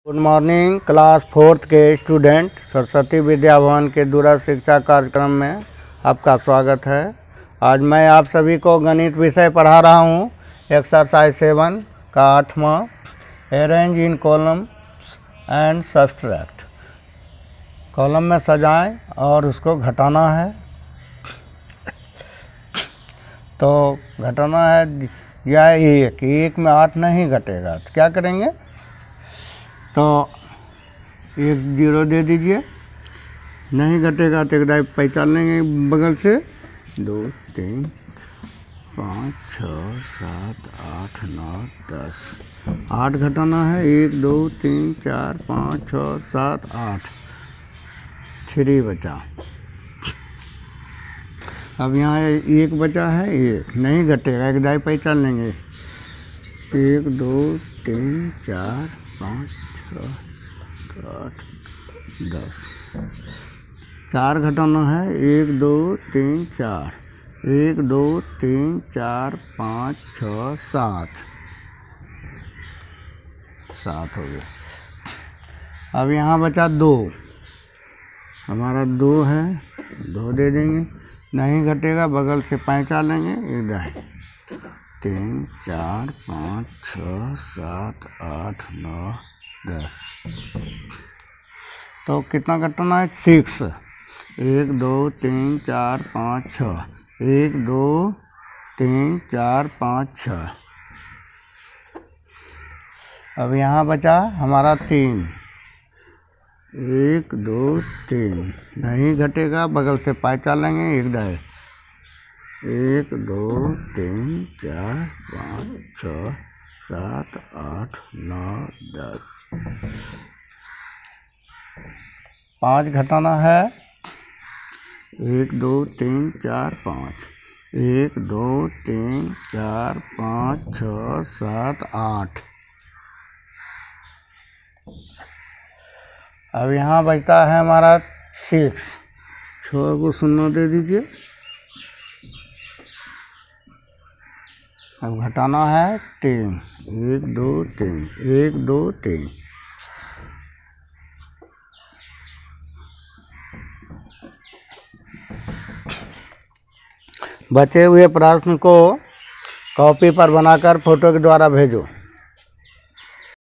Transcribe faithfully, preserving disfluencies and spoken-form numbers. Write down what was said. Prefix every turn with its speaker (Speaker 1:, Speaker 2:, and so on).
Speaker 1: Good morning class fourth के student, Saraswati Vidya Bhavan के दूरस्थ शिक्षा कार्यक्रम में आपका स्वागत है। आज मैं आप सभी को गणित विषय पढ़ा रहा हूँ। एक्सरसाइज सेवन का आठवां, arrange in column and subtract. Column में सजाएं और उसको घटाना है। तो घटाना है या एक एक में आठ नहीं घटेगा तो क्या करेंगे, तो एक जीरो दे दीजिए। नहीं घटेगा तो एक दाई पहचान लेंगे बगल से। दो तीन पाँच छः सात आठ नौ दस। आठ घटाना है। एक दो तीन चार पाँच छः सात आठ। थ्री बचा। अब यहाँ एक बचा है। एक नहीं घटेगा, एक दाई पहचान लेंगे। एक दो तीन चार पाँच छः आठ दस। चार घटाना है। एक दो तीन चार। एक दो तीन चार पाँच छः सात। सात हो गया। अब यहाँ बचा दो। हमारा दो है, दो दे देंगे। नहीं घटेगा, बगल से पहचान लेंगे। इधर तीन चार पाँच छः सात आठ नौ दस। तो कितना घटाना है? सिक्स। एक दो तीन चार पाँच छः। एक दो तीन चार पाँच छः। अब यहाँ बचा हमारा तीन। एक दो तीन। नहीं घटेगा, बगल से पहचान लेंगे। एक दाएँ। एक दो तीन चार पाँच छः सात आठ नौ दस। पाँच घटाना है। एक दो तीन चार पाँच। एक दो तीन चार पाँच छः सात आठ। अब यहाँ बचता है हमारा सिक्स। छः को शून्य दे दीजिए। अब घटाना है तीन। एक दो तीन। एक दो तीन। बचे हुए प्रश्न को कॉपी पर बनाकर फोटो के द्वारा भेजो।